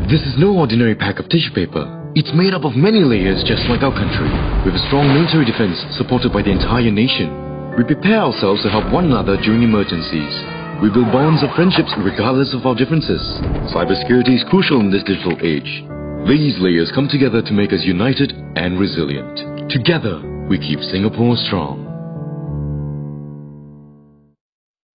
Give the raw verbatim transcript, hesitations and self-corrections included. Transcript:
This is no ordinary pack of tissue paper. It's made up of many layers just like our country. With a strong military defense supported by the entire nation. We prepare ourselves to help one another during emergencies. We build bonds of friendships regardless of our differences. Cybersecurity is crucial in this digital age. These layers come together to make us united and resilient. Together, we keep Singapore strong.